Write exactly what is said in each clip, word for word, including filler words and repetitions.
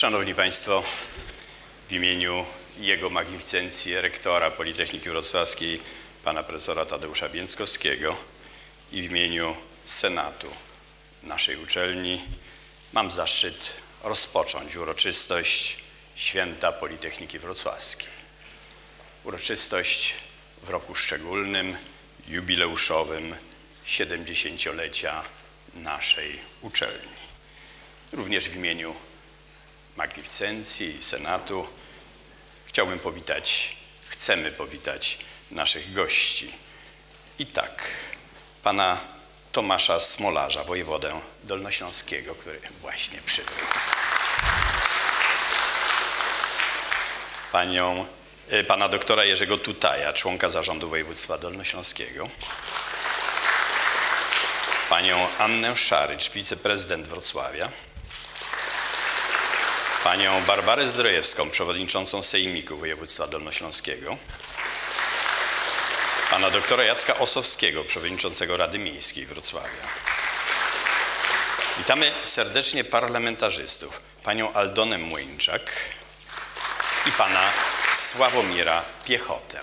Szanowni Państwo, w imieniu Jego Magnificencji rektora Politechniki Wrocławskiej, pana profesora Tadeusza Więckowskiego i w imieniu Senatu naszej uczelni mam zaszczyt rozpocząć uroczystość Święta Politechniki Wrocławskiej. Uroczystość w roku szczególnym, jubileuszowym siedemdziesięciolecia naszej uczelni. Również w imieniu Magnificencji i Senatu chciałbym powitać, chcemy powitać naszych gości. I tak, pana Tomasza Smolarza, wojewodę dolnośląskiego, który właśnie przybył. Panią, pana doktora Jerzego Tutaja, członka Zarządu Województwa Dolnośląskiego. Panią Annę Szarycz, wiceprezydent Wrocławia. Panią Barbarę Zdrojewską, przewodniczącą Sejmiku Województwa Dolnośląskiego. Pana doktora Jacka Osowskiego, przewodniczącego Rady Miejskiej Wrocławia. Witamy serdecznie parlamentarzystów, panią Aldonę Młyńczak i pana Sławomira Piechotę.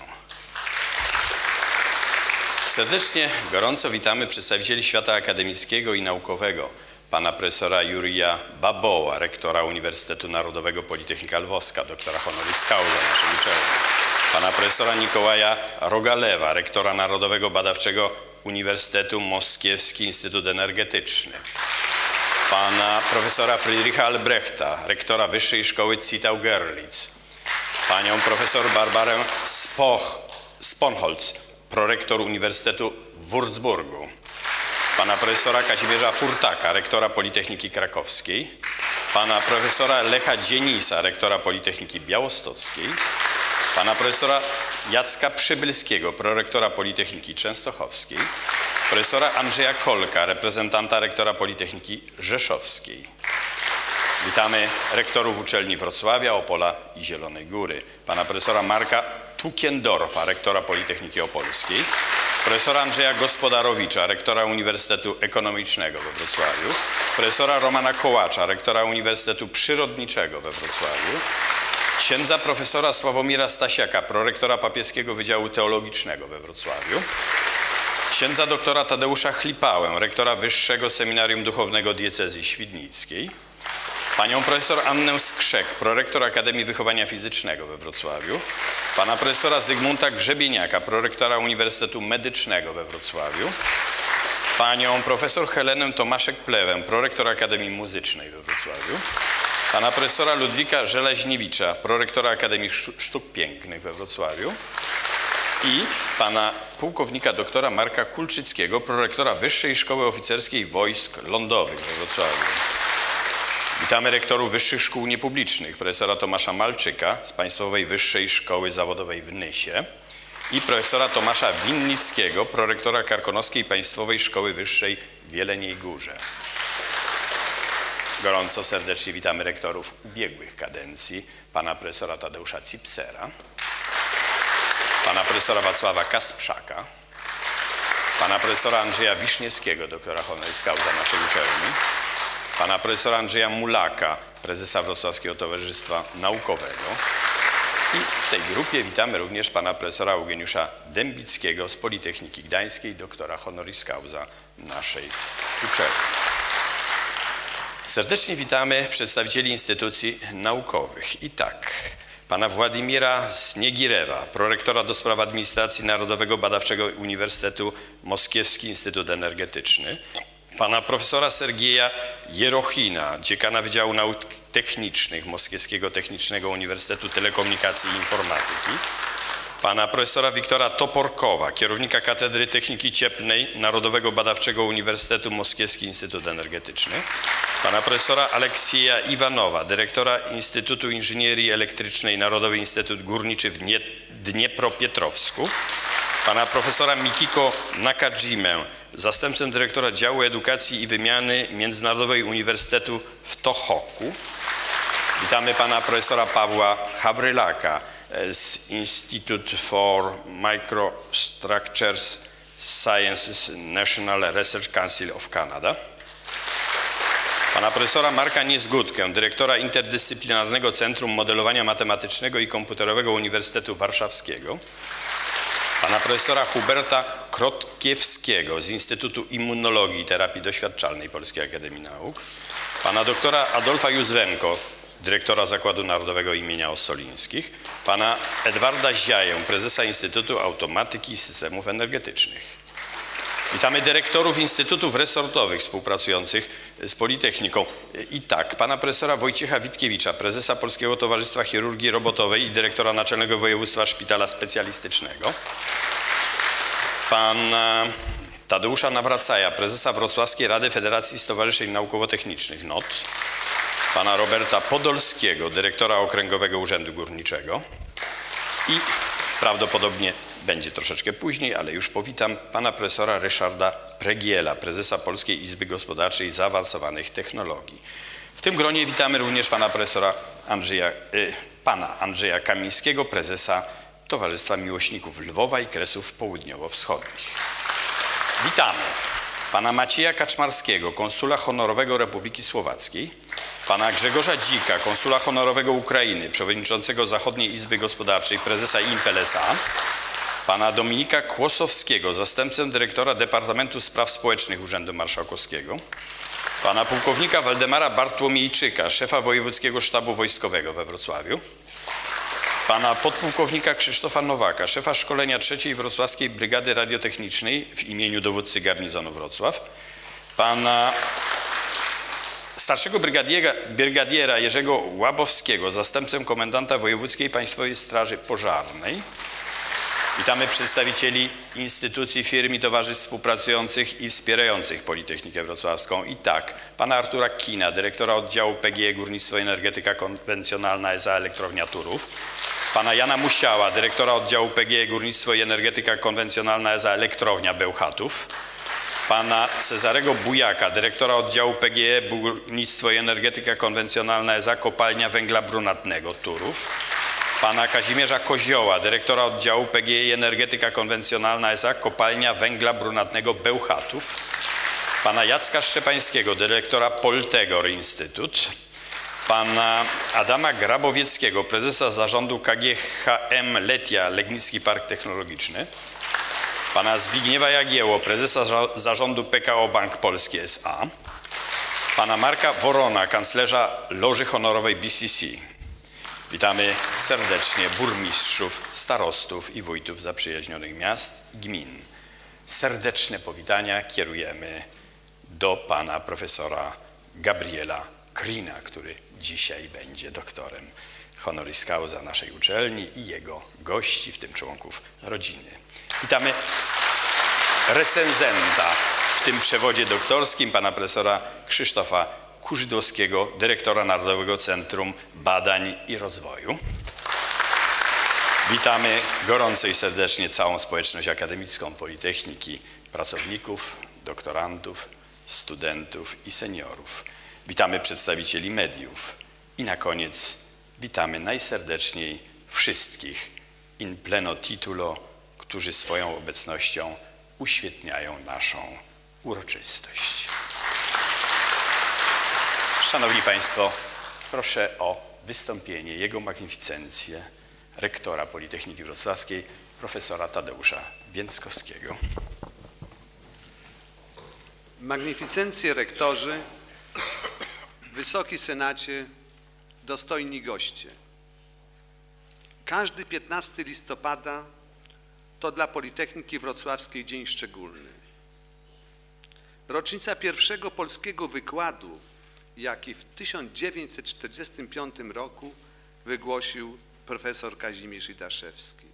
Serdecznie, gorąco witamy przedstawicieli świata akademickiego i naukowego, pana profesora Jurija Baboła, rektora Uniwersytetu Narodowego Politechnika Lwowska, doktora honoris causa naszej uczelni, pana profesora Nikołaja Rogalewa, rektora Narodowego Badawczego Uniwersytetu Moskiewski Instytut Energetyczny, pana profesora Friedricha Albrechta, rektora Wyższej Szkoły Zittau-Görlitz, panią profesor Barbarę Spoch, Sponholz, prorektor Uniwersytetu w Wurzburgu, pana profesora Kazimierza Furtaka, rektora Politechniki Krakowskiej, pana profesora Lecha Dzienisa, rektora Politechniki Białostockiej, pana profesora Jacka Przybylskiego, prorektora Politechniki Częstochowskiej, profesora Andrzeja Kolka, reprezentanta rektora Politechniki Rzeszowskiej. Witamy rektorów uczelni Wrocławia, Opola i Zielonej Góry, pana profesora Marka Tukiendorfa, rektora Politechniki Opolskiej, profesora Andrzeja Gospodarowicza, rektora Uniwersytetu Ekonomicznego we Wrocławiu, profesora Romana Kołacza, rektora Uniwersytetu Przyrodniczego we Wrocławiu, księdza profesora Sławomira Stasiaka, prorektora Papieskiego Wydziału Teologicznego we Wrocławiu, księdza doktora Tadeusza Chlipałę, rektora Wyższego Seminarium Duchownego Diecezji Świdnickiej, panią profesor Annę Skrzek, prorektor Akademii Wychowania Fizycznego we Wrocławiu, pana profesora Zygmunta Grzebieniaka, prorektora Uniwersytetu Medycznego we Wrocławiu, panią profesor Helenę Tomaszek-Plewę, prorektor Akademii Muzycznej we Wrocławiu, pana profesora Ludwika Żelaźniewicza, prorektora Akademii Sztuk Pięknych we Wrocławiu i pana pułkownika doktora Marka Kulczyckiego, prorektora Wyższej Szkoły Oficerskiej Wojsk Lądowych we Wrocławiu. Witamy rektorów Wyższych Szkół Niepublicznych, profesora Tomasza Malczyka z Państwowej Wyższej Szkoły Zawodowej w Nysie i profesora Tomasza Winnickiego, prorektora Karkonoskiej Państwowej Szkoły Wyższej w Jeleniej Górze. Gorąco serdecznie witamy rektorów ubiegłych kadencji, pana profesora Tadeusza Cipsera, pana profesora Wacława Kasprzaka, pana profesora Andrzeja Wiszniewskiego, doktora honoris causa naszej uczelni, pana profesora Andrzeja Mulaka, prezesa Wrocławskiego Towarzystwa Naukowego. I w tej grupie witamy również pana profesora Eugeniusza Dębickiego z Politechniki Gdańskiej, doktora honoris causa naszej uczelni. Serdecznie witamy przedstawicieli instytucji naukowych. I tak, pana Władimira Sniegirewa, prorektora do spraw administracji Narodowego Badawczego Uniwersytetu Moskiewski Instytut Energetyczny, pana profesora Sergieja Jerochina, dziekana Wydziału Nauk Technicznych Moskiewskiego Technicznego Uniwersytetu Telekomunikacji i Informatyki, pana profesora Wiktora Toporkowa, kierownika Katedry Techniki Cieplnej Narodowego Badawczego Uniwersytetu Moskiewski Instytut Energetyczny, pana profesora Aleksieja Iwanowa, dyrektora Instytutu Inżynierii Elektrycznej Narodowy Instytut Górniczy w Dniepropietrowsku, pana profesora Mikiko Nakadzimę, zastępcę dyrektora Działu Edukacji i Wymiany Międzynarodowej Uniwersytetu w Tohoku. Witamy pana profesora Pawła Hawrylaka z Institute for Microstructures Sciences National Research Council of Canada. pana profesora Marka Niezgódkę, dyrektora Interdyscyplinarnego Centrum Modelowania Matematycznego i Komputerowego Uniwersytetu Warszawskiego, pana profesora Huberta Krotkiewskiego z Instytutu Immunologii i Terapii Doświadczalnej Polskiej Akademii Nauk, pana doktora Adolfa Józwenko, dyrektora Zakładu Narodowego imienia Ossolińskich, pana Edwarda Ziaję, prezesa Instytutu Automatyki i Systemów Energetycznych. Witamy dyrektorów instytutów resortowych współpracujących z Politechniką. I tak, pana profesora Wojciecha Witkiewicza, prezesa Polskiego Towarzystwa Chirurgii Robotowej i dyrektora Naczelnego Województwa Szpitala Specjalistycznego. Pana Tadeusza Nawracaja, prezesa Wrocławskiej Rady Federacji Stowarzyszeń Naukowo-Technicznych N O T. Pana Roberta Podolskiego, dyrektora Okręgowego Urzędu Górniczego. I prawdopodobnie będzie troszeczkę później, ale już powitam pana profesora Ryszarda Pregiela, prezesa Polskiej Izby Gospodarczej Zaawansowanych Technologii. W tym gronie witamy również pana profesora Andrzeja, y, pana Andrzeja Kamińskiego, prezesa Towarzystwa Miłośników Lwowa i Kresów Południowo-Wschodnich. Witamy pana Macieja Kaczmarskiego, konsula honorowego Republiki Słowackiej, pana Grzegorza Dzika, konsula honorowego Ukrainy, przewodniczącego Zachodniej Izby Gospodarczej, prezesa Impel S A, pana Dominika Kłosowskiego, zastępcę dyrektora Departamentu Spraw Społecznych Urzędu Marszałkowskiego, pana pułkownika Waldemara Bartłomiejczyka, szefa Wojewódzkiego Sztabu Wojskowego we Wrocławiu, pana podpułkownika Krzysztofa Nowaka, szefa szkolenia trzeciej Wrocławskiej Brygady Radiotechnicznej w imieniu dowódcy garnizonu Wrocław, pana starszego brygadiera, brygadiera Jerzego Łabowskiego, zastępcę komendanta Wojewódzkiej Państwowej Straży Pożarnej. Witamy przedstawicieli instytucji, firm i towarzystw współpracujących i wspierających Politechnikę Wrocławską. I tak, pana Artura Kina, dyrektora oddziału P G E Górnictwo i Energetyka Konwencjonalna S A Elektrownia Turów, pana Jana Musiała, dyrektora oddziału P G E Górnictwo i Energetyka Konwencjonalna S A Elektrownia Bełchatów, pana Cezarego Bujaka, dyrektora oddziału P G E Górnictwo i Energetyka Konwencjonalna S A Kopalnia Węgla Brunatnego Turów, pana Kazimierza Kozioła, dyrektora oddziału P G E i Energetyka Konwencjonalna S A Kopalnia Węgla Brunatnego Bełchatów, pana Jacka Szczepańskiego, dyrektora Poltegor Instytut, pana Adama Grabowieckiego, prezesa zarządu K G H M Letia Legnicki Park Technologiczny, pana Zbigniewa Jagiełło, prezesa zarządu P K O Bank Polski S A, pana Marka Worona, kanclerza Loży Honorowej B C C. Witamy serdecznie burmistrzów, starostów i wójtów zaprzyjaźnionych miast i gmin. Serdeczne powitania kierujemy do pana profesora Gabriela Krina, który dzisiaj będzie doktorem honoris causa naszej uczelni i jego gości, w tym członków rodziny. Witamy recenzenta w tym przewodzie doktorskim, pana profesora Krzysztofa Kurzydłowskiego, dyrektora Narodowego Centrum Badań i Rozwoju. Witamy gorąco i serdecznie całą społeczność akademicką Politechniki, pracowników, doktorantów, studentów i seniorów. Witamy przedstawicieli mediów i na koniec witamy najserdeczniej wszystkich in pleno titulo, którzy swoją obecnością uświetniają naszą uroczystość. Szanowni Państwo, proszę o wystąpienie Jego Magnificencję, rektora Politechniki Wrocławskiej, profesora Tadeusza Więckowskiego. Magnificencje rektorzy, Wysoki Senacie, dostojni goście. Każdy piętnastego listopada to dla Politechniki Wrocławskiej dzień szczególny. Rocznica pierwszego polskiego wykładu, jaki w tysiąc dziewięćset czterdziestym piątym roku wygłosił profesor Kazimierz Idaszewski.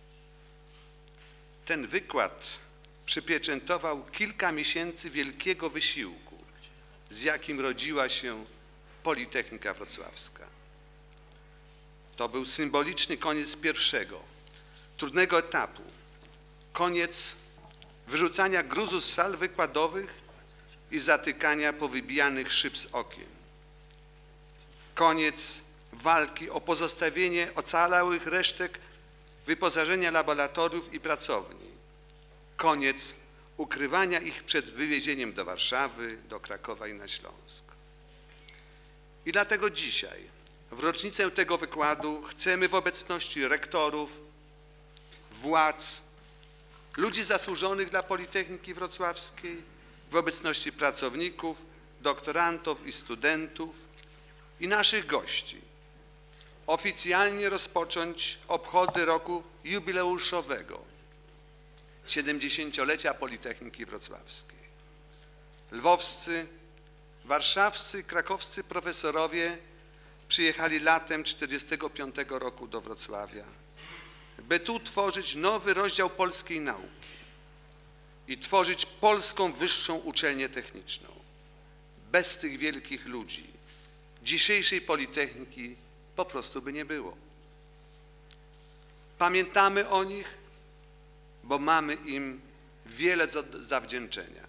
Ten wykład przypieczętował kilka miesięcy wielkiego wysiłku, z jakim rodziła się Politechnika Wrocławska. To był symboliczny koniec pierwszego, trudnego etapu, koniec wyrzucania gruzu z sal wykładowych i zatykania powybijanych szyb z okien. Koniec walki o pozostawienie ocalałych resztek wyposażenia laboratoriów i pracowni. Koniec ukrywania ich przed wywiezieniem do Warszawy, do Krakowa i na Śląsk. I dlatego dzisiaj, w rocznicę tego wykładu, chcemy w obecności rektorów, władz, ludzi zasłużonych dla Politechniki Wrocławskiej, w obecności pracowników, doktorantów i studentów i naszych gości oficjalnie rozpocząć obchody roku jubileuszowego, siedemdziesięciolecia Politechniki Wrocławskiej. Lwowscy, warszawscy, krakowscy profesorowie przyjechali latem czterdziestego piątego roku do Wrocławia, by tu tworzyć nowy rozdział polskiej nauki i tworzyć polską wyższą uczelnię techniczną. Bez tych wielkich ludzi dzisiejszej Politechniki po prostu by nie było. Pamiętamy o nich, bo mamy im wiele do zawdzięczenia.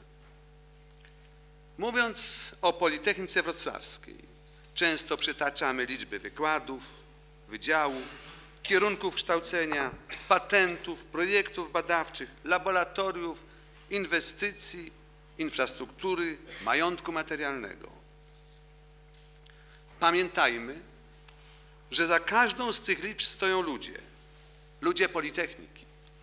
Mówiąc o Politechnice Wrocławskiej, często przytaczamy liczby wykładów, wydziałów, kierunków kształcenia, patentów, projektów badawczych, laboratoriów, inwestycji, infrastruktury, majątku materialnego. Pamiętajmy, że za każdą z tych liczb stoją ludzie, ludzie Politechniki.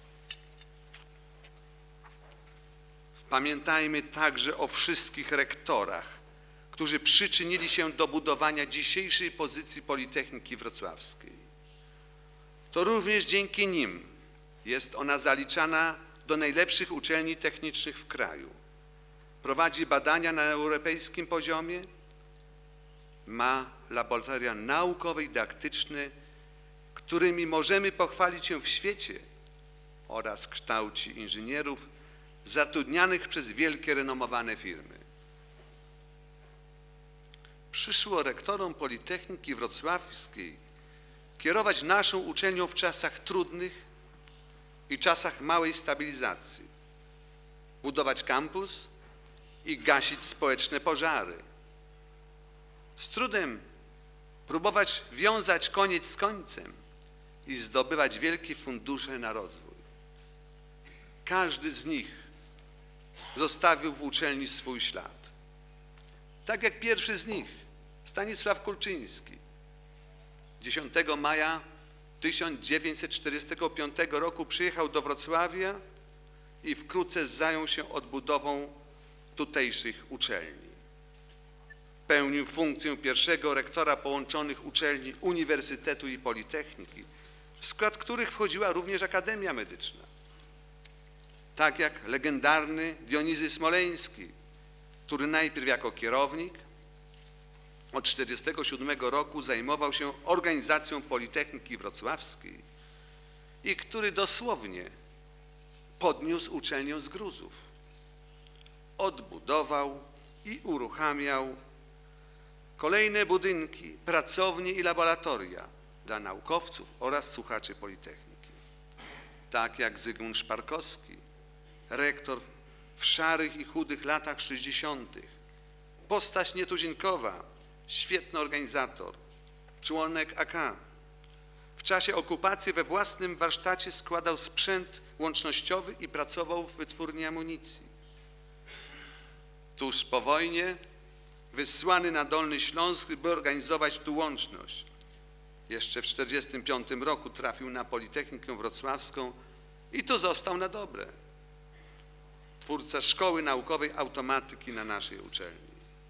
Pamiętajmy także o wszystkich rektorach, którzy przyczynili się do budowania dzisiejszej pozycji Politechniki Wrocławskiej. To również dzięki nim jest ona zaliczana do najlepszych uczelni technicznych w kraju. Prowadzi badania na europejskim poziomie, ma laboratoria naukowe i dydaktyczne, którymi możemy pochwalić się w świecie, oraz kształci inżynierów zatrudnianych przez wielkie, renomowane firmy. Przyszło rektorom Politechniki Wrocławskiej kierować naszą uczelnią w czasach trudnych i czasach małej stabilizacji, budować kampus i gasić społeczne pożary. Z trudem próbować wiązać koniec z końcem i zdobywać wielkie fundusze na rozwój. Każdy z nich zostawił w uczelni swój ślad. Tak jak pierwszy z nich, Stanisław Kulczyński, dziesiątego maja tysiąc dziewięćset czterdziestego piątego roku przyjechał do Wrocławia i wkrótce zajął się odbudową tutejszych uczelni. Pełnił funkcję pierwszego rektora połączonych uczelni Uniwersytetu i Politechniki, w skład których wchodziła również Akademia Medyczna. Tak jak legendarny Dionizy Smoleński, który najpierw jako kierownik od tysiąc dziewięćset czterdziestego siódmego roku zajmował się organizacją Politechniki Wrocławskiej i który dosłownie podniósł uczelnię z gruzów. Odbudował i uruchamiał kolejne budynki, pracownie i laboratoria dla naukowców oraz słuchaczy Politechniki. Tak jak Zygmunt Szparkowski, rektor w szarych i chudych latach sześćdziesiątych, postać nietuzinkowa, świetny organizator, członek A K. W czasie okupacji we własnym warsztacie składał sprzęt łącznościowy i pracował w wytwórni amunicji. Tuż po wojnie wysłany na Dolny Śląsk, by organizować tu łączność. Jeszcze w tysiąc dziewięćset czterdziestym piątym roku trafił na Politechnikę Wrocławską i tu został na dobre. Twórca Szkoły Naukowej Automatyki na naszej uczelni.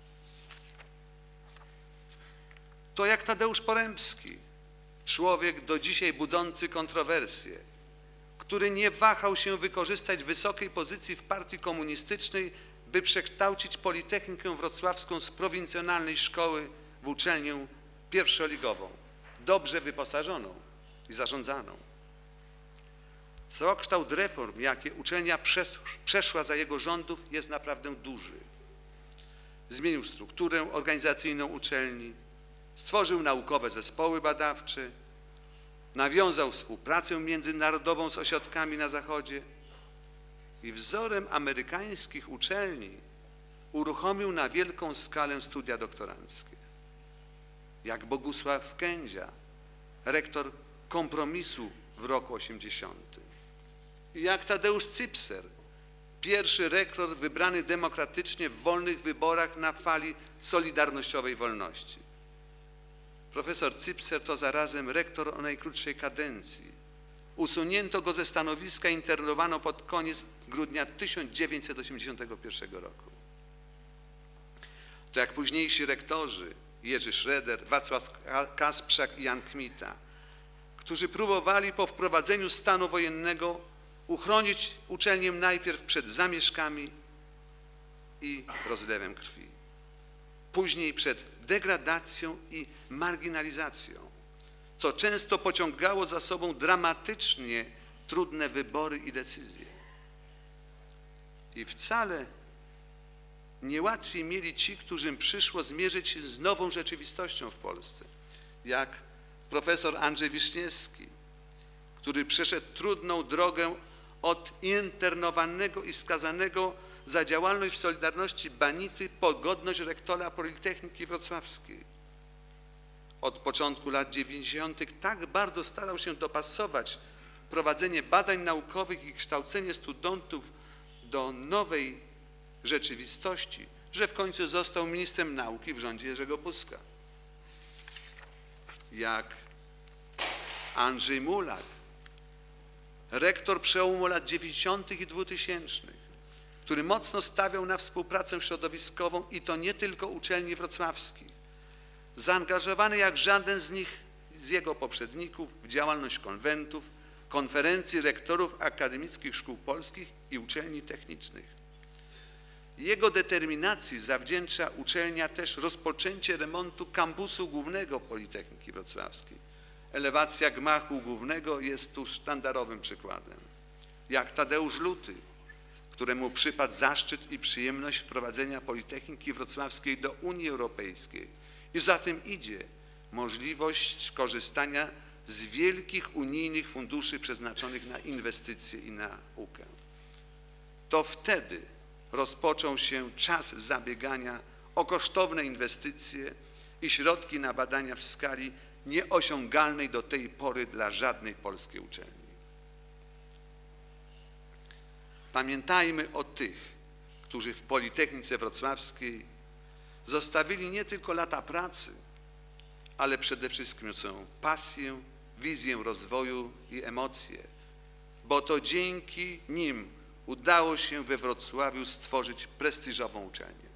To jak Tadeusz Porębski, człowiek do dzisiaj budzący kontrowersje, który nie wahał się wykorzystać wysokiej pozycji w partii komunistycznej, by przekształcić Politechnikę Wrocławską z prowincjonalnej szkoły w uczelnię pierwszoligową, dobrze wyposażoną i zarządzaną. Całokształt reform, jakie uczelnia przeszła za jego rządów, jest naprawdę duży. Zmienił strukturę organizacyjną uczelni, stworzył naukowe zespoły badawcze, nawiązał współpracę międzynarodową z ośrodkami na Zachodzie i wzorem amerykańskich uczelni uruchomił na wielką skalę studia doktoranckie. Jak Bogusław Kędzia, rektor Kompromisu w roku osiemdziesiątym. I jak Tadeusz Cypser, pierwszy rektor wybrany demokratycznie w wolnych wyborach na fali solidarnościowej wolności. profesor Cipser to zarazem rektor o najkrótszej kadencji. Usunięto go ze stanowiska i internowano pod koniec grudnia tysiąc dziewięćset osiemdziesiątego pierwszego roku. To jak późniejsi rektorzy Jerzy Schroeder, Wacław Kasprzak i Jan Kmita, którzy próbowali po wprowadzeniu stanu wojennego uchronić uczelnię najpierw przed zamieszkami i rozlewem krwi, później przed degradacją i marginalizacją, co często pociągało za sobą dramatycznie trudne wybory i decyzje. I wcale niełatwiej mieli ci, którym przyszło zmierzyć się z nową rzeczywistością w Polsce, jak profesor Andrzej Wiśniewski, który przeszedł trudną drogę od internowanego i skazanego za działalność w Solidarności Banity po godność rektora Politechniki Wrocławskiej. Od początku lat dziewięćdziesiątych tak bardzo starał się dopasować prowadzenie badań naukowych i kształcenie studentów do nowej rzeczywistości, że w końcu został ministrem nauki w rządzie Jerzego Buzka. Jak Andrzej Mulak, rektor przełomu lat dziewięćdziesiątych i dwutysięcznych, który mocno stawiał na współpracę środowiskową i to nie tylko uczelni wrocławskich, zaangażowany jak żaden z nich, z jego poprzedników w działalność konwentów, konferencji rektorów akademickich szkół polskich i uczelni technicznych. Jego determinacji zawdzięcza uczelnia też rozpoczęcie remontu kampusu głównego Politechniki Wrocławskiej. Elewacja gmachu głównego jest tu sztandarowym przykładem. Jak Tadeusz Luty, któremu przypadł zaszczyt i przyjemność wprowadzenia Politechniki Wrocławskiej do Unii Europejskiej i za tym idzie możliwość korzystania z wielkich unijnych funduszy przeznaczonych na inwestycje i naukę. To wtedy rozpoczął się czas zabiegania o kosztowne inwestycje i środki na badania w skali nieosiągalnej do tej pory dla żadnej polskiej uczelni. Pamiętajmy o tych, którzy w Politechnice Wrocławskiej zostawili nie tylko lata pracy, ale przede wszystkim swoją pasję, wizję rozwoju i emocje, bo to dzięki nim udało się we Wrocławiu stworzyć prestiżową uczelnię.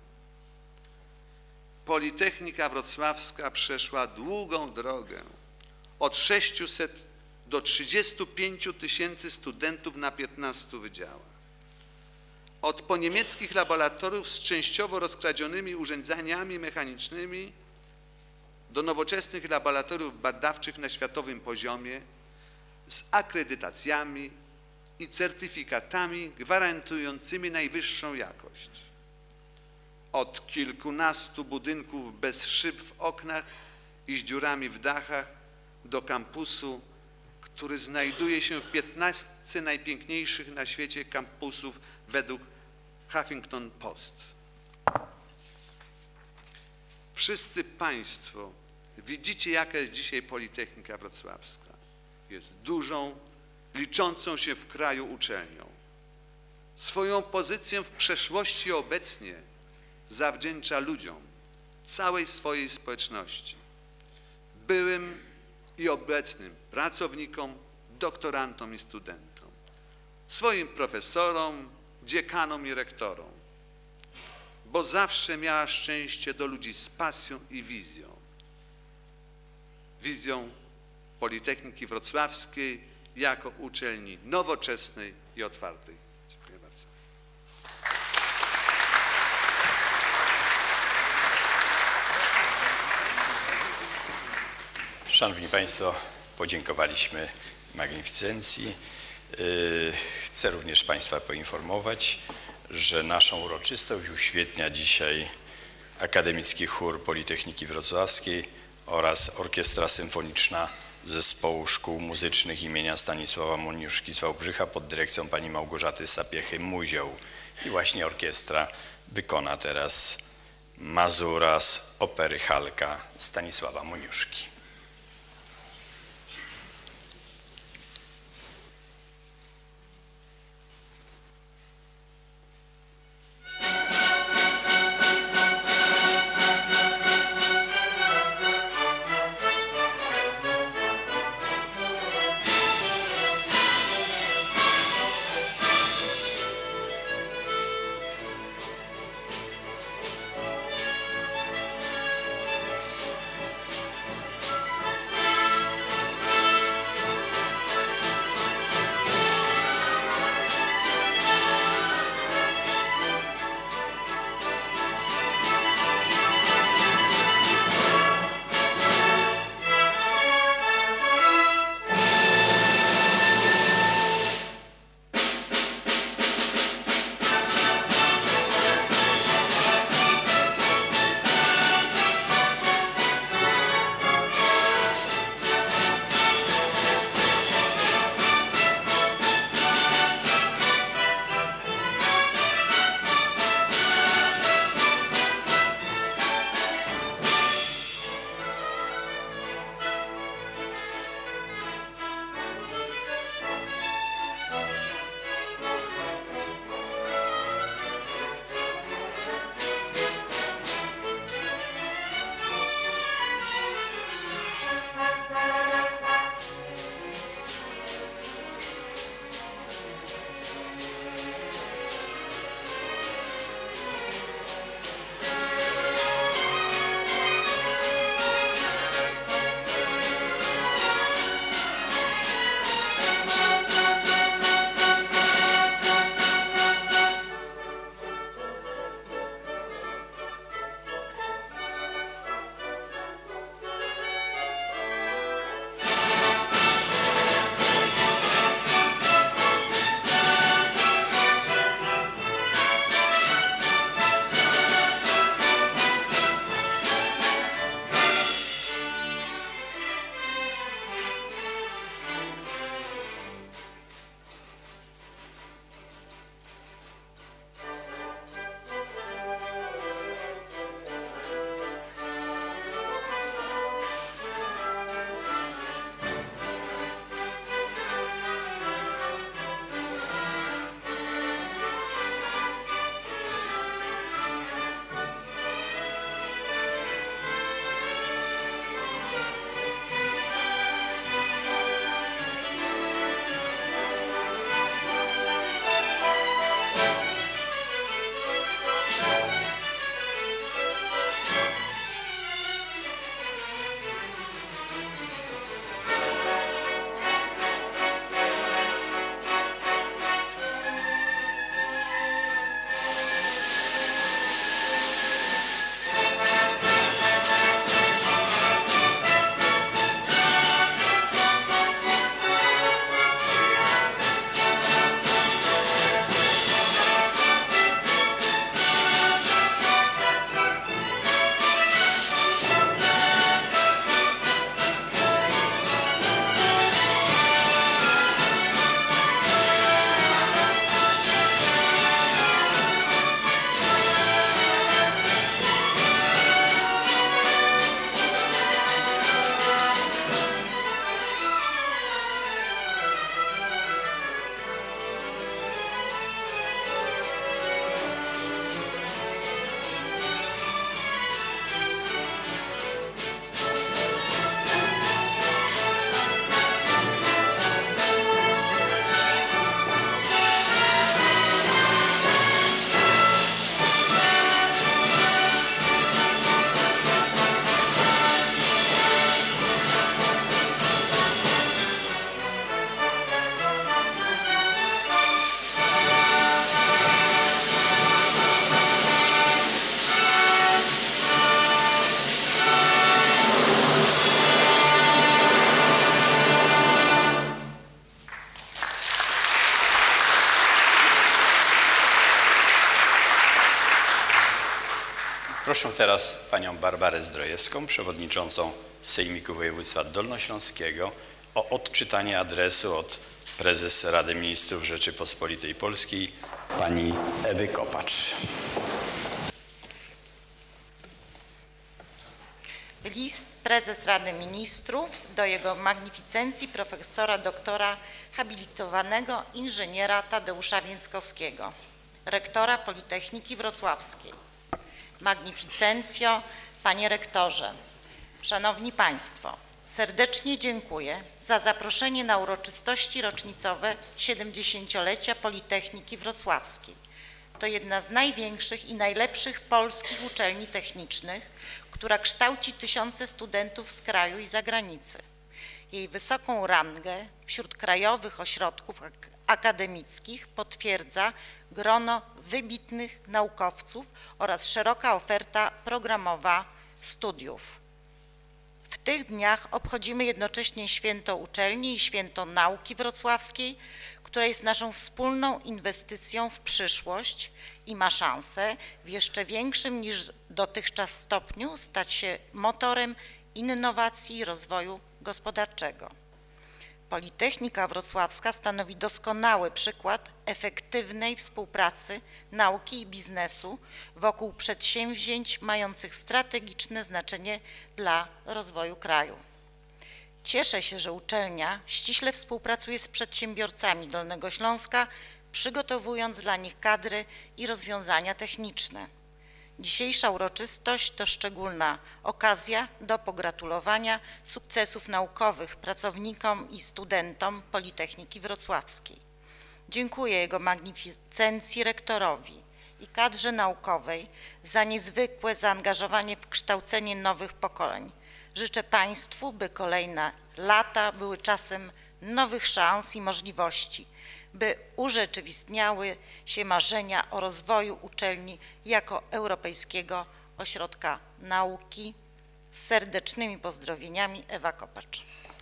Politechnika Wrocławska przeszła długą drogę od sześciuset do trzydziestu pięciu tysięcy studentów na piętnastu wydziałach. Od poniemieckich laboratoriów z częściowo rozkradzionymi urządzeniami mechanicznymi do nowoczesnych laboratoriów badawczych na światowym poziomie z akredytacjami i certyfikatami gwarantującymi najwyższą jakość. Od kilkunastu budynków bez szyb w oknach i z dziurami w dachach do kampusu, który znajduje się w piętnastce najpiękniejszych na świecie kampusów według Huffington Post. Wszyscy Państwo widzicie, jaka jest dzisiaj Politechnika Wrocławska. Jest dużą, liczącą się w kraju uczelnią. Swoją pozycję w przeszłości i obecnie zawdzięcza ludziom, całej swojej społeczności, byłym i obecnym pracownikom, doktorantom i studentom, swoim profesorom, dziekanom i rektorom, bo zawsze miała szczęście do ludzi z pasją i wizją. Wizją Politechniki Wrocławskiej jako uczelni nowoczesnej i otwartej. Dziękuję bardzo. Szanowni Państwo, podziękowaliśmy magnificencji. Chcę również Państwa poinformować, że naszą uroczystość uświetnia dzisiaj Akademicki Chór Politechniki Wrocławskiej oraz Orkiestra Symfoniczna Zespołu Szkół Muzycznych imienia Stanisława Moniuszki z Wałbrzycha pod dyrekcją pani Małgorzaty Sapiechy-Muzioł. I właśnie orkiestra wykona teraz Mazura z opery Halka Stanisława Moniuszki. Proszę teraz panią Barbarę Zdrojewską, przewodniczącą Sejmiku Województwa Dolnośląskiego, o odczytanie adresu od prezes Rady Ministrów Rzeczypospolitej Polskiej, pani Ewy Kopacz. List prezes Rady Ministrów do jego magnificencji profesora doktora habilitowanego inżyniera Tadeusza Więckowskiego, rektora Politechniki Wrocławskiej. Magnificencjo, panie rektorze, szanowni państwo, serdecznie dziękuję za zaproszenie na uroczystości rocznicowe siedemdziesięciolecia Politechniki Wrocławskiej. To jedna z największych i najlepszych polskich uczelni technicznych, która kształci tysiące studentów z kraju i zagranicy. Jej wysoką rangę wśród krajowych ośrodków ak akademickich potwierdza grono wybitnych naukowców oraz szeroka oferta programowa studiów. W tych dniach obchodzimy jednocześnie święto uczelni i święto nauki wrocławskiej, która jest naszą wspólną inwestycją w przyszłość i ma szansę w jeszcze większym niż dotychczas stopniu stać się motorem innowacji i rozwoju gospodarczego. Politechnika Wrocławska stanowi doskonały przykład efektywnej współpracy nauki i biznesu wokół przedsięwzięć mających strategiczne znaczenie dla rozwoju kraju. Cieszę się, że uczelnia ściśle współpracuje z przedsiębiorcami Dolnego Śląska, przygotowując dla nich kadry i rozwiązania techniczne. Dzisiejsza uroczystość to szczególna okazja do pogratulowania sukcesów naukowych pracownikom i studentom Politechniki Wrocławskiej. Dziękuję jego magnificencji rektorowi i kadrze naukowej za niezwykłe zaangażowanie w kształcenie nowych pokoleń. Życzę państwu, by kolejne lata były czasem nowych szans i możliwości, by urzeczywistniały się marzenia o rozwoju uczelni jako Europejskiego Ośrodka Nauki. Z serdecznymi pozdrowieniami, Ewa Kopacz.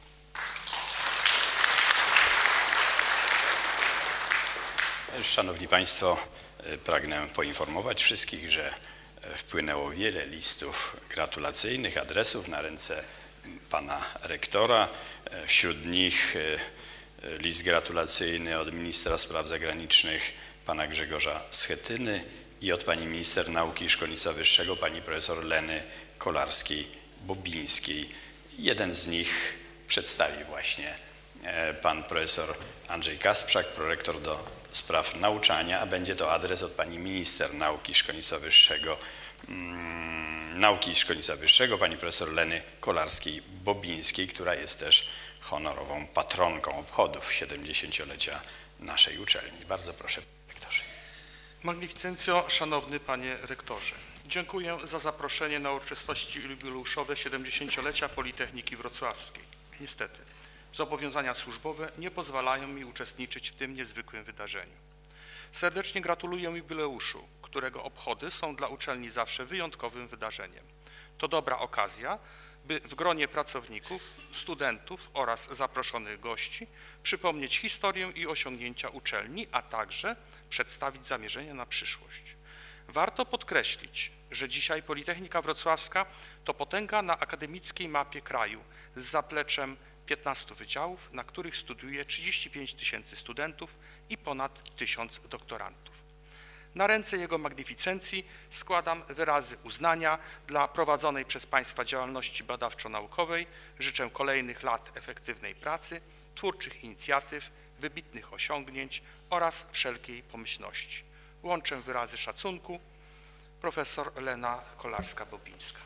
Szanowni Państwo, pragnę poinformować wszystkich, że wpłynęło wiele listów gratulacyjnych, adresów na ręce pana rektora. Wśród nich list gratulacyjny od ministra spraw zagranicznych pana Grzegorza Schetyny i od pani minister nauki i szkolnictwa wyższego pani profesor Leny Kolarskiej-Bobińskiej. Jeden z nich przedstawi właśnie pan profesor Andrzej Kasprzak, prorektor do spraw nauczania, a będzie to adres od pani minister nauki i szkolnictwa wyższego, mm, nauki i szkolnictwa wyższego, pani profesor Leny Kolarskiej-Bobińskiej, która jest też honorową patronką obchodów siedemdziesięciolecia naszej uczelni. Bardzo proszę, rektorze. Magnificencjo, szanowny panie rektorze, dziękuję za zaproszenie na uroczystości jubileuszowe siedemdziesięciolecia Politechniki Wrocławskiej. Niestety, zobowiązania służbowe nie pozwalają mi uczestniczyć w tym niezwykłym wydarzeniu. Serdecznie gratuluję jubileuszu, którego obchody są dla uczelni zawsze wyjątkowym wydarzeniem. To dobra okazja, by w gronie pracowników, studentów oraz zaproszonych gości przypomnieć historię i osiągnięcia uczelni, a także przedstawić zamierzenia na przyszłość. Warto podkreślić, że dzisiaj Politechnika Wrocławska to potęga na akademickiej mapie kraju z zapleczem piętnastu wydziałów, na których studiuje trzydzieści pięć tysięcy studentów i ponad tysiąc doktorantów. Na ręce jego magnificencji składam wyrazy uznania dla prowadzonej przez państwa działalności badawczo-naukowej. Życzę kolejnych lat efektywnej pracy, twórczych inicjatyw, wybitnych osiągnięć oraz wszelkiej pomyślności. Łączę wyrazy szacunku. Profesor Lena Kolarska-Bobińska.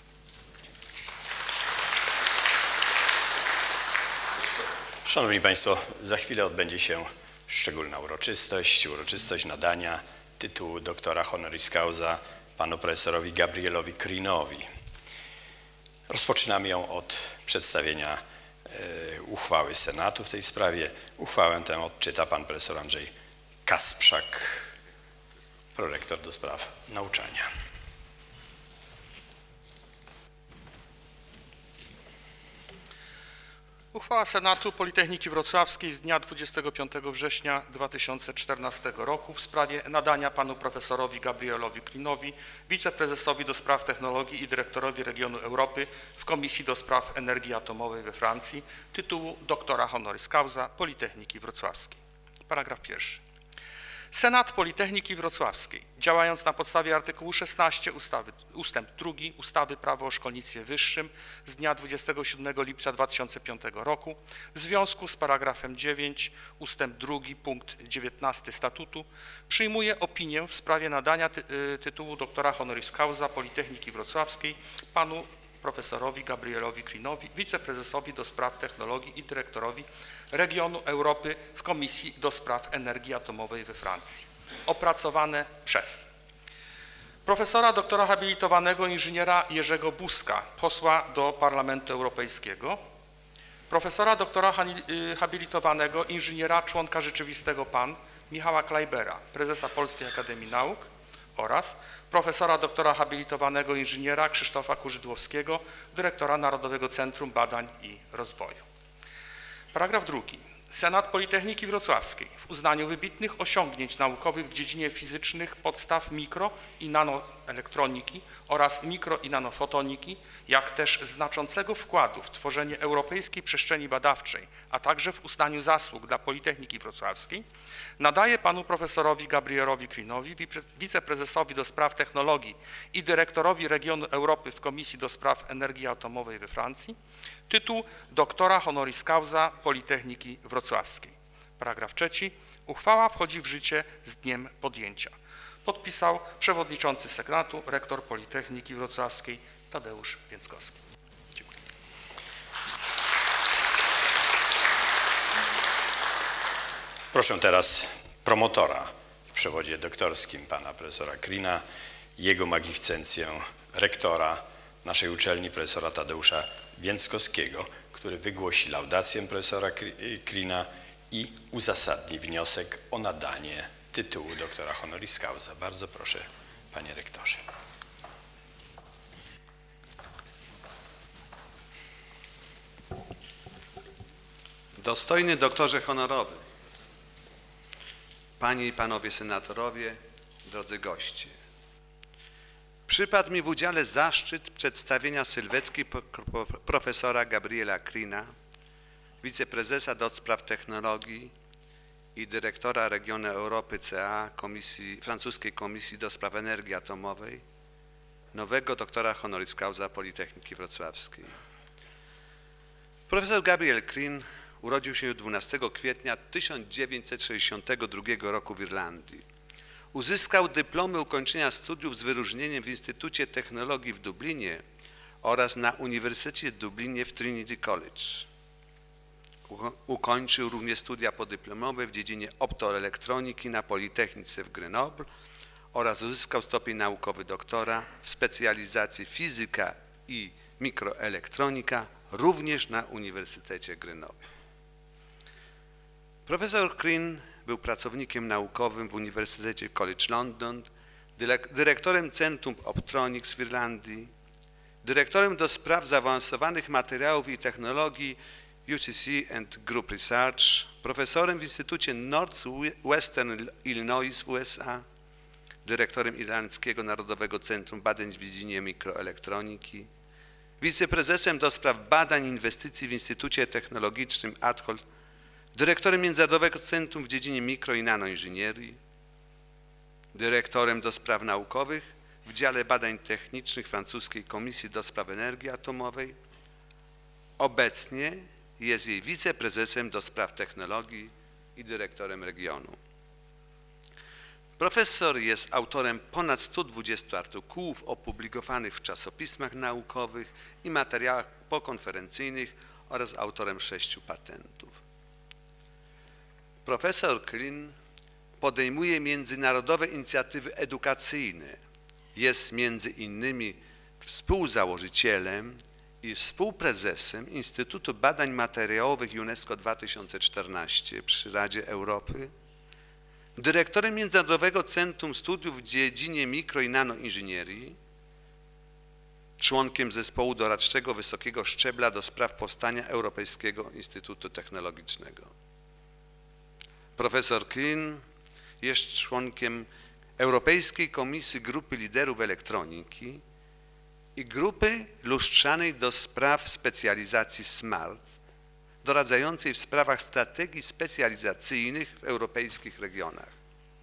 Szanowni Państwo, za chwilę odbędzie się szczególna uroczystość, uroczystość nadania tytułu doktora honoris causa panu profesorowi Gabrielowi Krinowi. Rozpoczynamy ją od przedstawienia e, uchwały Senatu w tej sprawie. Uchwałę tę odczyta pan profesor Andrzej Kasprzak, prorektor do spraw nauczania. Uchwała Senatu Politechniki Wrocławskiej z dnia dwudziestego piątego września dwa tysiące czternastego roku w sprawie nadania panu profesorowi Gabrielowi Klinowi, wiceprezesowi do spraw technologii i dyrektorowi regionu Europy w Komisji do Spraw Energii Atomowej we Francji tytułu doktora honoris causa Politechniki Wrocławskiej. Paragraf pierwszy. Senat Politechniki Wrocławskiej, działając na podstawie artykułu szesnastego ustawy, ustęp drugi ustawy Prawo o szkolnictwie wyższym z dnia dwudziestego siódmego lipca dwa tysiące piątego roku, w związku z paragrafem dziewięć ustęp drugi punkt dziewiętnasty statutu, przyjmuje opinię w sprawie nadania ty tytułu doktora honoris causa Politechniki Wrocławskiej panu profesorowi Gabrielowi Klinowi, wiceprezesowi do spraw technologii i dyrektorowi regionu Europy w Komisji do Spraw Energii Atomowej we Francji. Opracowane przez profesora doktora habilitowanego inżyniera Jerzego Buzka, posła do Parlamentu Europejskiego, profesora doktora habilitowanego inżyniera członka rzeczywistego pan Michała Klajbera, prezesa Polskiej Akademii Nauk oraz profesora doktora habilitowanego inżyniera Krzysztofa Kurzydłowskiego, dyrektora Narodowego Centrum Badań i Rozwoju. Paragraf drugi. Senat Politechniki Wrocławskiej w uznaniu wybitnych osiągnięć naukowych w dziedzinie fizycznych podstaw mikro- i nanoelektroniki oraz mikro- i nanofotoniki, jak też znaczącego wkładu w tworzenie europejskiej przestrzeni badawczej, a także w uznaniu zasług dla Politechniki Wrocławskiej, nadaje panu profesorowi Gabrielowi Klinowi, wiceprezesowi do spraw technologii i dyrektorowi regionu Europy w Komisji do Spraw Energii Atomowej we Francji tytuł doktora honoris causa Politechniki Wrocławskiej. Paragraf trzeci. Uchwała wchodzi w życie z dniem podjęcia. Podpisał przewodniczący Senatu, rektor Politechniki Wrocławskiej Tadeusz Więckowski. Dziękuję. Proszę teraz promotora w przewodzie doktorskim pana profesora Klina, jego magnificencję rektora naszej uczelni, profesora Tadeusza Więckowskiego, który wygłosi laudację profesora Klina i uzasadni wniosek o nadanie tytułu doktora honoris causa. Bardzo proszę, panie rektorze. Dostojny doktorze honorowy, panie i panowie senatorowie, drodzy goście. Przypadł mi w udziale zaszczyt przedstawienia sylwetki profesora Gabriela Klina, wiceprezesa do spraw technologii i dyrektora regionu Europy C A Komisji, francuskiej Komisji do Spraw Energii Atomowej, nowego doktora honoris causa Politechniki Wrocławskiej. Profesor Gabriel Klin urodził się dwunastego kwietnia tysiąc dziewięćset sześćdziesiątego drugiego roku w Irlandii. Uzyskał dyplomy ukończenia studiów z wyróżnieniem w Instytucie Technologii w Dublinie oraz na Uniwersytecie w Dublinie w Trinity College. Ukończył również studia podyplomowe w dziedzinie optoelektroniki na Politechnice w Grenoble oraz uzyskał stopień naukowy doktora w specjalizacji fizyka i mikroelektronika również na Uniwersytecie Grenoble. Profesor Klin był pracownikiem naukowym w Uniwersytecie College London, dyrektorem Centrum Optronics w Irlandii, dyrektorem do spraw zaawansowanych materiałów i technologii U C C and Group Research, profesorem w Instytucie Northwestern Illinois w U S A, dyrektorem Irlandzkiego Narodowego Centrum Badań w dziedzinie mikroelektroniki, wiceprezesem do spraw badań i inwestycji w Instytucie Technologicznym Athol, dyrektorem Międzynarodowego Centrum w dziedzinie mikro- i nanoinżynierii, dyrektorem do spraw naukowych w Dziale Badań Technicznych francuskiej Komisji do Spraw Energii Atomowej. Obecnie jest jej wiceprezesem do spraw technologii i dyrektorem regionu. Profesor jest autorem ponad stu dwudziestu artykułów opublikowanych w czasopismach naukowych i materiałach pokonferencyjnych oraz autorem sześciu patentów. Profesor Klin podejmuje międzynarodowe inicjatywy edukacyjne. Jest między innymi współzałożycielem i współprezesem Instytutu Badań Materiałowych UNESCO dwa tysiące czternaście przy Radzie Europy, dyrektorem Międzynarodowego Centrum Studiów w dziedzinie mikro- i nanoinżynierii, członkiem zespołu doradczego wysokiego szczebla do spraw powstania Europejskiego Instytutu Technologicznego. Profesor Krin jest członkiem Europejskiej Komisji Grupy Liderów Elektroniki i Grupy Lustrzanej do spraw specjalizacji SMART, doradzającej w sprawach strategii specjalizacyjnych w europejskich regionach.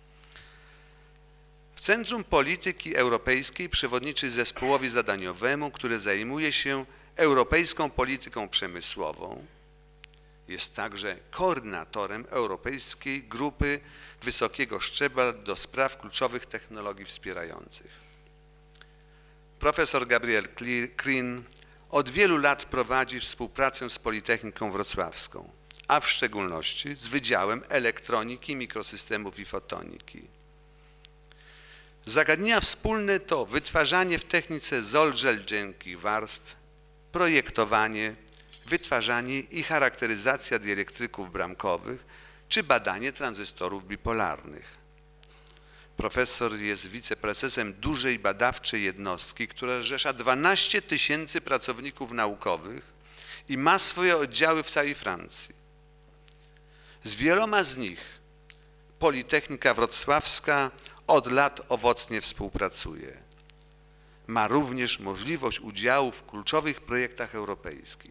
W Centrum Polityki Europejskiej przewodniczy zespołowi zadaniowemu, który zajmuje się europejską polityką przemysłową. Jest także koordynatorem Europejskiej Grupy Wysokiego Szczebla do spraw kluczowych technologii wspierających. Profesor Gabriel Krin od wielu lat prowadzi współpracę z Politechniką Wrocławską, a w szczególności z Wydziałem Elektroniki, Mikrosystemów i Fotoniki. Zagadnienia wspólne to wytwarzanie w technice Zoll-Żel-Dzienki warstw, projektowanie, wytwarzanie i charakteryzacja dielektryków bramkowych czy badanie tranzystorów bipolarnych. Profesor jest wiceprezesem dużej badawczej jednostki, która zrzesza dwanaście tysięcy pracowników naukowych i ma swoje oddziały w całej Francji. Z wieloma z nich Politechnika Wrocławska od lat owocnie współpracuje. Ma również możliwość udziału w kluczowych projektach europejskich.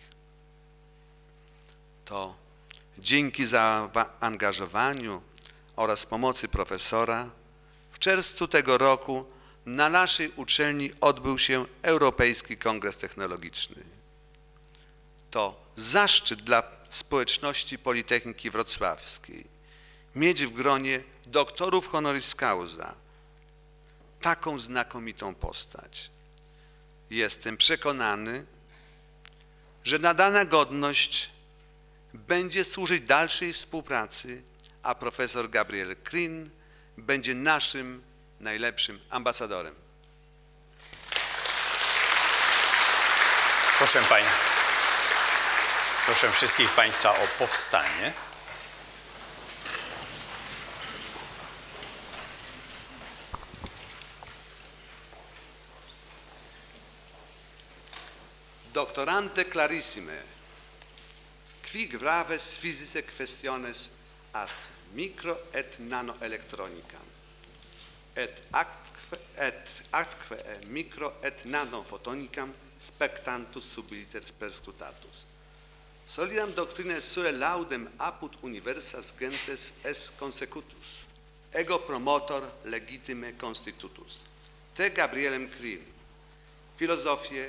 To dzięki zaangażowaniu oraz pomocy profesora w czerwcu tego roku na naszej uczelni odbył się Europejski Kongres Technologiczny. To zaszczyt dla społeczności Politechniki Wrocławskiej mieć w gronie doktorów honoris causa taką znakomitą postać. Jestem przekonany, że nadana godność będzie służyć dalszej współpracy, a profesor Gabriel Krin będzie naszym najlepszym ambasadorem. Proszę Państwa, proszę wszystkich Państwa o powstanie. Doctorante clarissime, qui graves physice questiones ad micro et nanoelectronica, et atque, et atque micro et nanofotonicam spectantus subiliter perscrutatus. Solidam doctrine sue laudem apud universas gentes es consecutus, ego promotor legitime constitutus. Te Gabrielem Krin, filozofię,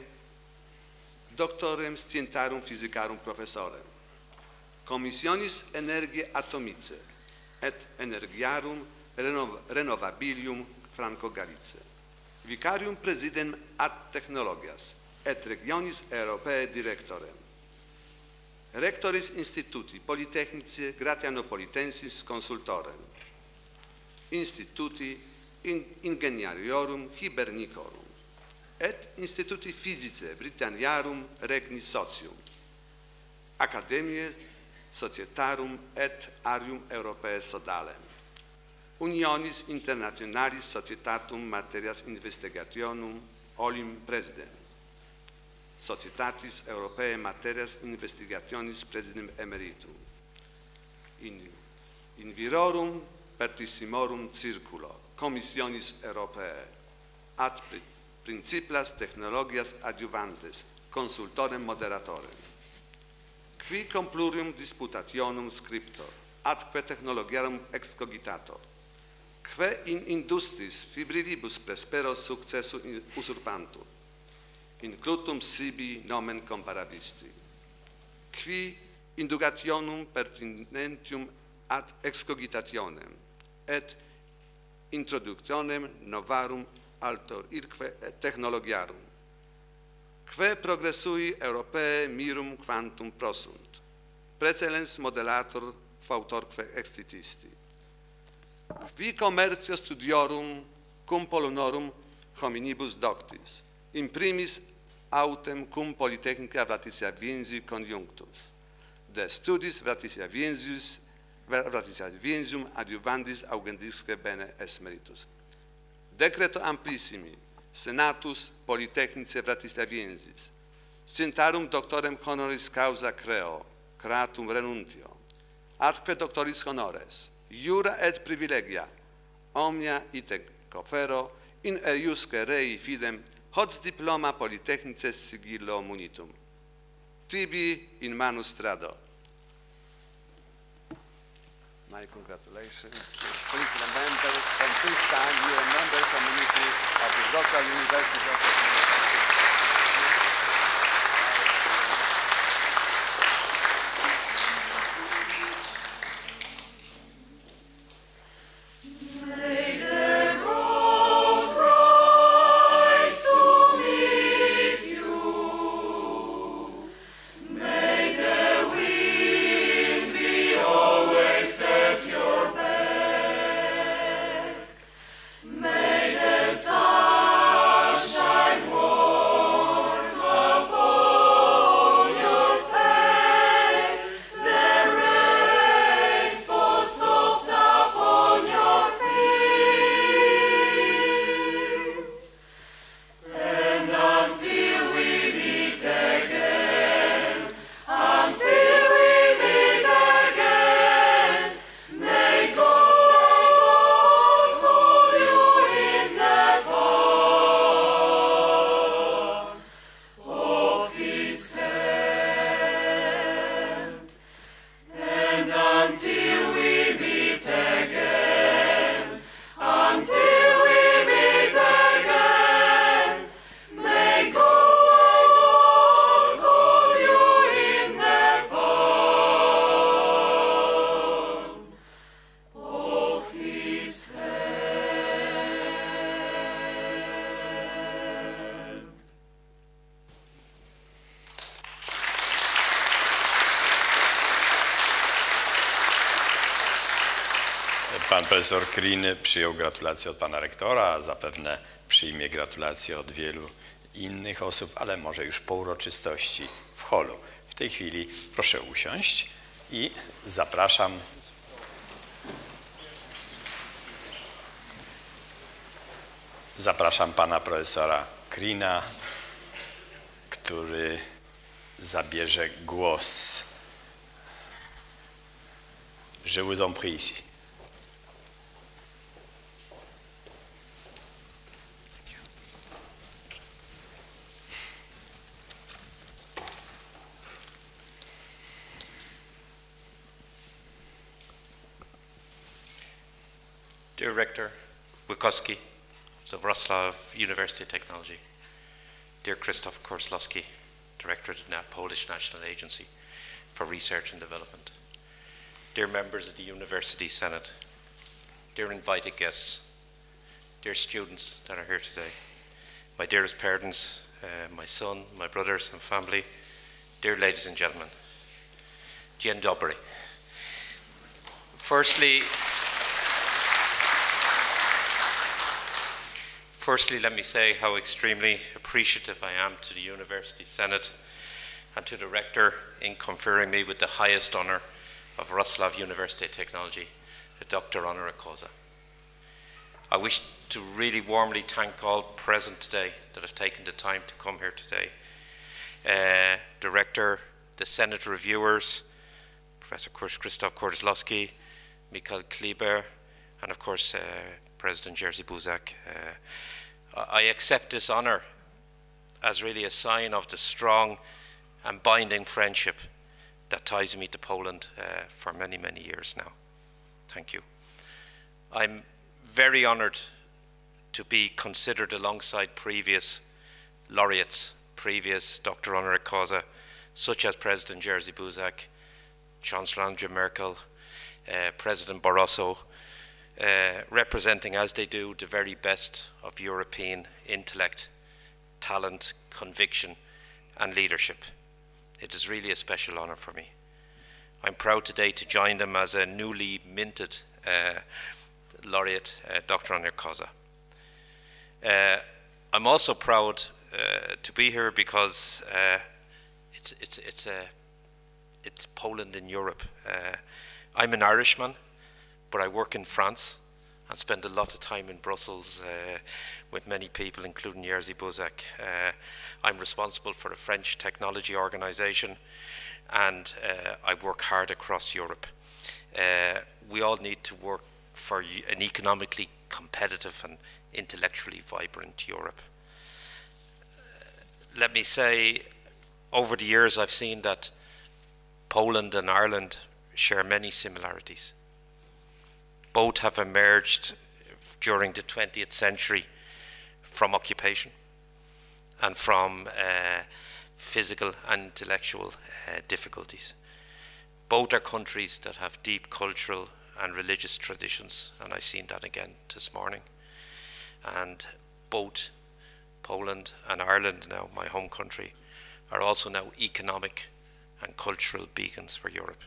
doktorem scientarum physicarum professorem, commissionis energiae atomice et energiarum renov renovabilium Franco-Galice, vicarium presidem ad technologias et regionis Europae directorem, rectoris instituti Politechnici Gratianopolitensis consultorem, instituti ingeniariorum Hibernicorum, et instituti physicae Britanniarum regni socium, Academiae Societarum et Arium Europae sodalem, Unionis Internationalis Societatum Materias Investigationum olim presidem, Societatis Europae Materias Investigationis presidem emeritum, in, in virorum pertissimorum circulo, Commissionis Europae, ad principlas technologias adjuvantes, consultorem moderatorem, qui complurium disputationum scriptor, atque technologiarum excogitator, que in industris fibrilibus presperos successu usurpantur, in crutum sibi nomen comparabisti, qui indugationum pertinentium ad excogitationem, et introductionem novarum altor irque technologiarum, que progressui Europae mirum quantum prosunt, precellens modelator fautorque extitisti, vi commercio studiorum cum polunorum hominibus doctis, in primis autem cum Politechnica Vratislaviensi conjunctus, de studis Vratislaviensius Vratislaviensium adjuvandis augendisque bene es meritus. Decreto amplissimi Senatus Politechnicae Bratislaviensis, Scientarum doctorem honoris causa creo, creatum renuntio, atque doctoris honores, iura et privilegia, omnia ite confero, in eiusque rei fidem, hoc diploma Politechnicae sigillo munitum. Tibi in manus trado. My congratulations. Please remember, from this time you are a member community of the Wrocław University of Technology. Pan profesor Krin przyjął gratulacje od pana rektora, a zapewne przyjmie gratulacje od wielu innych osób, ale może już po uroczystości w holu. W tej chwili proszę usiąść i zapraszam zapraszam pana profesora Krina, który zabierze głos. Je vous en prie ici. Dear Rector Wykowski of the Wrocław University of Technology, dear Krzysztof Korzylowski, Director of the Polish National Agency for Research and Development, dear members of the University Senate, dear invited guests, dear students that are here today, my dearest parents, uh, my son, my brothers and family, dear ladies and gentlemen, dzień dobry. Firstly, Firstly, let me say how extremely appreciative I am to the University Senate and to the Rector in conferring me with the highest honour of Wrocław University of Technology, the Doctor Honoris Causa. I wish to really warmly thank all present today that have taken the time to come here today. Uh, the Rector, the Senate reviewers, Professor Krzysztof Korzylowski, Michal Kleber, and of course uh, President Jerzy Buzek. Uh, I accept this honour as really a sign of the strong and binding friendship that ties me to Poland uh, for many, many years now. Thank you. I'm very honoured to be considered alongside previous laureates, previous Doctor Honoris Causa, such as President Jerzy Buzek, Chancellor Angela Merkel, uh, President Barroso, Uh, representing as they do the very best of European intellect, talent, conviction and leadership. It is really a special honour for me. I'm proud today to join them as a newly minted uh, laureate, uh, Doctor Honoris Causa. Uh, I'm also proud uh, to be here because uh, it's, it's, it's, a, it's Poland in Europe. Uh, I'm an Irishman, but I work in France and spend a lot of time in Brussels uh, with many people, including Jerzy Buzek. Uh, I'm responsible for a French technology organization, and uh, I work hard across Europe. Uh, we all need to work for an economically competitive and intellectually vibrant Europe. Uh, let me say, over the years I've seen that Poland and Ireland share many similarities. Both have emerged during the twentieth century from occupation and from uh, physical and intellectual uh, difficulties. Both are countries that have deep cultural and religious traditions, and I've seen that again this morning. And both Poland and Ireland, now my home country, are also now economic and cultural beacons for Europe.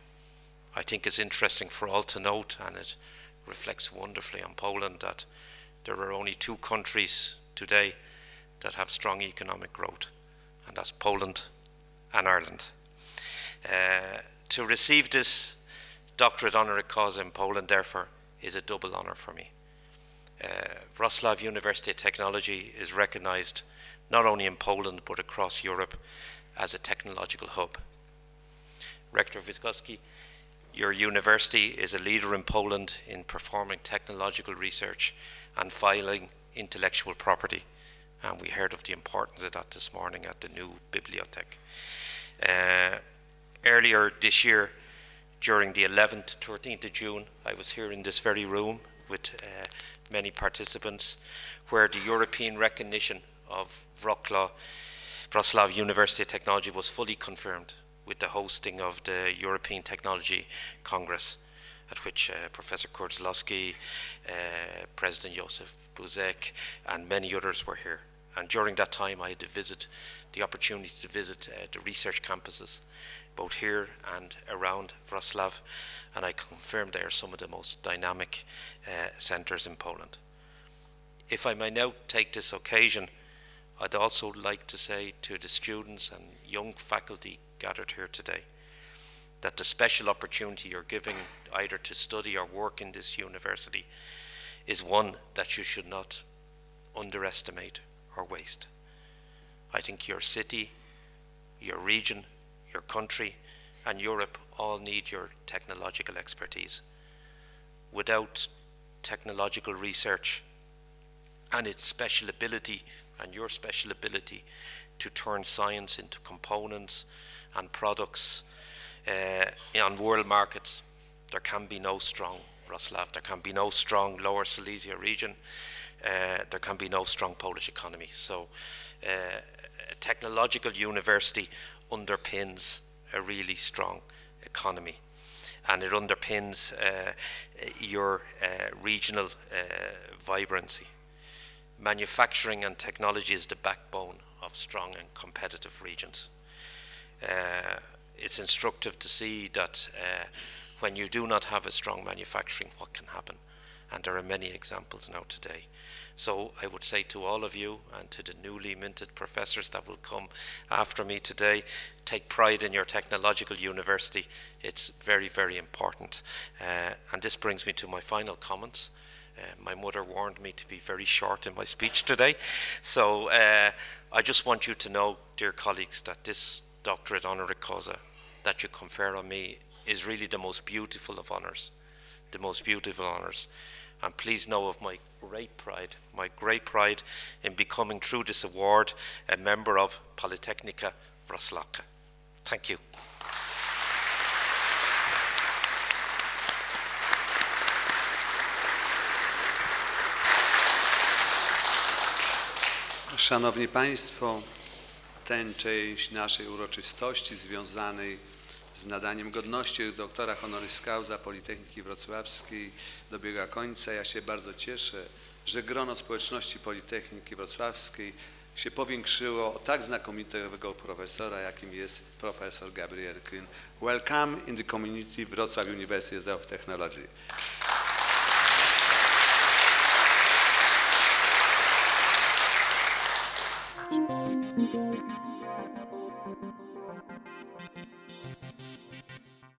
I think it's interesting for all to note, and it reflects wonderfully on Poland, that there are only two countries today that have strong economic growth, and that's Poland and Ireland. Uh, to receive this doctorate honoris causa in Poland, therefore, is a double honor for me. Uh, Wrocław University of Technology is recognized not only in Poland but across Europe as a technological hub. Rector Witkowski, your university is a leader in Poland in performing technological research and filing intellectual property, and we heard of the importance of that this morning at the new bibliothek. Uh, earlier this year, during the eleventh to thirteenth of June, I was here in this very room with uh, many participants, where the European recognition of Wrocław, Wrocław University of Technology was fully confirmed with the hosting of the European Technology Congress, at which uh, Professor Kurzlowski, uh, President Josef Buzek, and many others were here. And during that time I had to visit, the opportunity to visit uh, the research campuses, both here and around Wrocław, and I confirmed they are some of the most dynamic uh, centres in Poland. If I may now take this occasion, I'd also like to say to the students and young faculty gathered here today that the special opportunity you're giving either to study or work in this university is one that you should not underestimate or waste. I think your city, your region, your country and Europe all need your technological expertise. Without technological research and its special ability and your special ability to turn science into components and products uh, on world markets, there can be no strong Wrocław, there can be no strong Lower Silesia region, uh, there can be no strong Polish economy. So uh, a technological university underpins a really strong economy, and it underpins uh, your uh, regional uh, vibrancy. Manufacturing and technology is the backbone of strong and competitive regions. Uh, it's instructive to see that uh, when you do not have a strong manufacturing, what can happen? And there are many examples now today. So I would say to all of you and to the newly minted professors that will come after me today, take pride in your technological university. It's very, very important. Uh, and this brings me to my final comments. Uh, my mother warned me to be very short in my speech today. So uh, I just want you to know, dear colleagues, that this doctorate honoris causa that you confer on me is really the most beautiful of honours, the most beautiful honours. And please know of my great pride, my great pride in becoming, through this award, a member of Politechnika Wrocławka. Thank you. Szanowni Państwo, tę część naszej uroczystości związanej z nadaniem godności doktora honoris causa Politechniki Wrocławskiej dobiega końca. Ja się bardzo cieszę, że grono społeczności Politechniki Wrocławskiej się powiększyło o tak znakomitego profesora, jakim jest profesor Gabriel Klin. Welcome in the community Wrocław University of Technology.